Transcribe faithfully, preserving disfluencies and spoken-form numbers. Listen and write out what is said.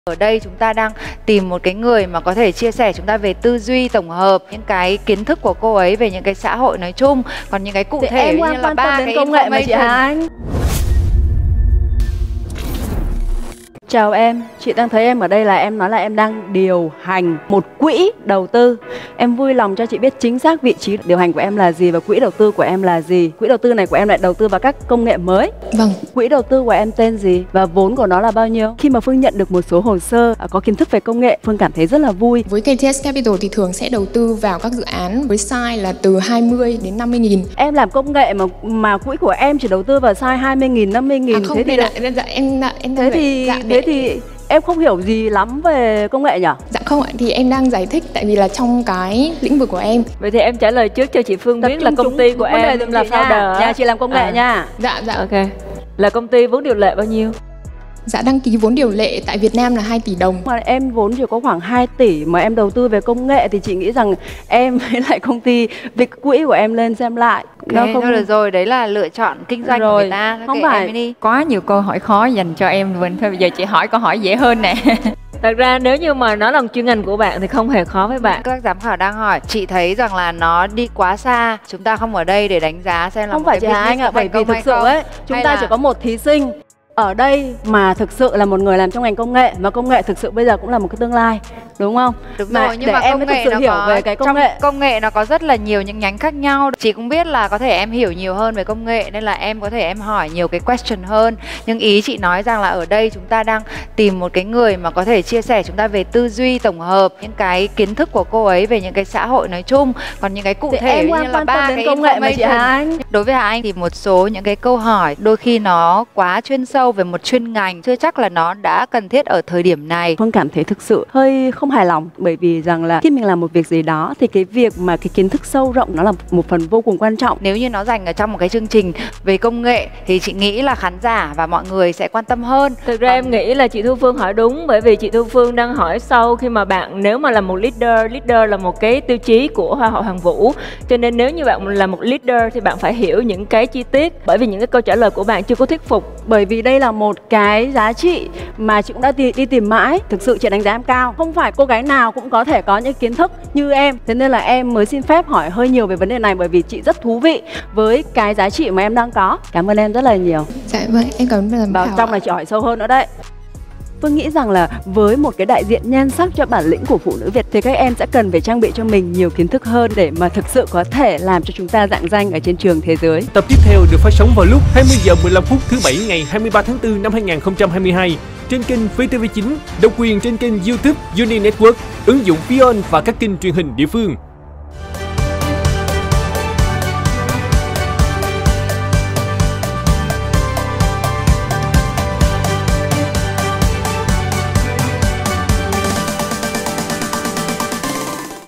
Ở đây chúng ta đang tìm một cái người mà có thể chia sẻ chúng ta về tư duy tổng hợp, những cái kiến thức của cô ấy về những cái xã hội nói chung, còn những cái cụ thì thể em như quan là tâm ba đến cái công nghệ mà chị Hà Anh. Chào em, chị đang thấy em ở đây là em nói là em đang điều hành một quỹ đầu tư. Em vui lòng cho chị biết chính xác vị trí điều hành của em là gì và quỹ đầu tư của em là gì. Quỹ đầu tư này của em lại đầu tư vào các công nghệ mới. Vâng. Quỹ đầu tư của em tên gì và vốn của nó là bao nhiêu? Khi mà Phương nhận được một số hồ sơ có kiến thức về công nghệ, Phương cảm thấy rất là vui. Với ca tê ét Capital thì thường sẽ đầu tư vào các dự án với size là từ hai mươi đến năm mươi nghìn. Em làm công nghệ mà mà quỹ của em chỉ đầu tư vào size hai mươi nghìn, năm mươi nghìn. À không, thế thì là, là, dạ, em, em thế thì dạ, thế để... thì em không hiểu gì lắm về công nghệ nhỉ? Dạ không ạ, thì em đang giải thích tại vì là trong cái lĩnh vực của em. Vậy thì em trả lời trước cho chị Phương Tập biết là công ty của em là founder. Nhà chị làm công nghệ à. nha. Dạ dạ. Ok. Là công ty vốn điều lệ bao nhiêu? Dạ đăng ký vốn điều lệ tại Việt Nam là hai tỷ đồng. Mà em vốn chỉ có khoảng hai tỷ mà em đầu tư về công nghệ thì chị nghĩ rằng em với lại công ty việc quỹ của em lên xem lại. Okay, nó không thôi được rồi, đấy là lựa chọn kinh doanh rồi, của người ta. Không okay, phải em đi. Có nhiều câu hỏi khó dành cho em mình thôi, bây giờ chị hỏi câu hỏi dễ hơn nè. Thật ra nếu như mà nó là chuyên ngành của bạn thì không hề khó với bạn. Các giám khảo đang hỏi, chị thấy rằng là nó đi quá xa, chúng ta không ở đây để đánh giá xem là không một phải cái chị Hà Anh ạ, bởi vì thực sự ấy chúng ta là... chỉ có một thí sinh ở đây mà thực sự là một người làm trong ngành công nghệ, mà công nghệ thực sự bây giờ cũng là một cái tương lai, đúng không? Đúng mà rồi, nhưng để mà em công mới nghệ thực sự nó hiểu có, về cái công trong nghệ. Công nghệ nó có rất là nhiều những nhánh khác nhau. Chị cũng biết là có thể em hiểu nhiều hơn về công nghệ nên là em có thể em hỏi nhiều cái question hơn. Nhưng ý chị nói rằng là ở đây chúng ta đang tìm một cái người mà có thể chia sẻ chúng ta về tư duy tổng hợp, những cái kiến thức của cô ấy về những cái xã hội nói chung, còn những cái cụ thì thể em như là ba cái công nghệ mà chị Hà Anh. Đối với Hà Anh thì một số những cái câu hỏi đôi khi nó quá chuyên sâu về một chuyên ngành, chưa chắc là nó đã cần thiết ở thời điểm này. Phương cảm thấy thực sự hơi không hài lòng, bởi vì rằng là khi mình làm một việc gì đó thì cái việc mà cái kiến thức sâu rộng nó là một phần vô cùng quan trọng. Nếu như nó dành ở trong một cái chương trình về công nghệ thì chị nghĩ là khán giả và mọi người sẽ quan tâm hơn. Thực ra Còn... em nghĩ là chị Thu Phương hỏi đúng, bởi vì chị Thu Phương đang hỏi sau khi mà bạn nếu mà là một leader, leader là một cái tiêu chí của Hoa hậu Hoàn Vũ, cho nên nếu như bạn là một leader thì bạn phải hiểu những cái chi tiết, bởi vì những cái câu trả lời của bạn chưa có thuyết phục. Bởi vì đây là một cái giá trị mà chị cũng đã đi, đi tìm mãi. Thực sự chị đánh giá em cao, không phải cô gái nào cũng có thể có những kiến thức như em, thế nên là em mới xin phép hỏi hơi nhiều về vấn đề này, bởi vì chị rất thú vị với cái giá trị mà em đang có. Cảm ơn em rất là nhiều. Dạ vâng, em cảm ơn. Vào trong này chị hỏi sâu hơn nữa đấy. Phương nghĩ rằng là với một cái đại diện nhan sắc cho bản lĩnh của phụ nữ Việt thì các em sẽ cần phải trang bị cho mình nhiều kiến thức hơn để mà thực sự có thể làm cho chúng ta rạng danh ở trên trường thế giới. Tập tiếp theo được phát sóng vào lúc hai mươi giờ mười lăm phút thứ bảy ngày hai mươi ba tháng tư năm hai nghìn không trăm hai mươi hai trên kênh vê tê vê chín, độc quyền trên kênh YouTube Uni Network, ứng dụng Vion và các kênh truyền hình địa phương.